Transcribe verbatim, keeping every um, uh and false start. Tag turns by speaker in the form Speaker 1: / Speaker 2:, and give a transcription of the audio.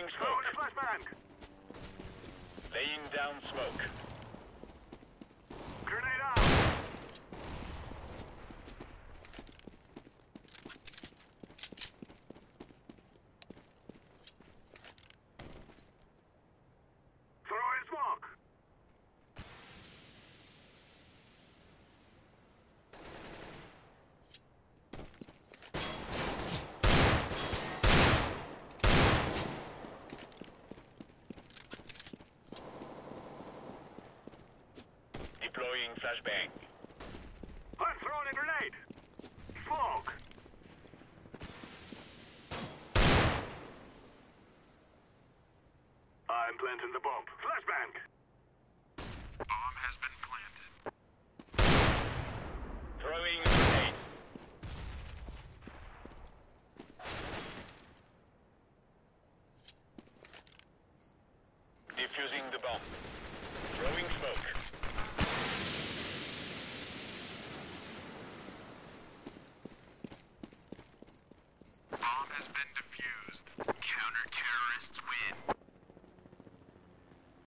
Speaker 1: Throwing smoke.
Speaker 2: Flashbang!
Speaker 1: Laying down smoke.
Speaker 2: Grenade out! Throwing smoke!
Speaker 1: Deploying flashbang.
Speaker 2: I'm throwing a grenade! Smoke! I'm planting the bomb. Flashbang!
Speaker 3: Bomb has been planted.
Speaker 1: Throwing grenade. Defusing the bomb. Throwing smoke.
Speaker 3: Bomb has been defused. Counter-terrorists win.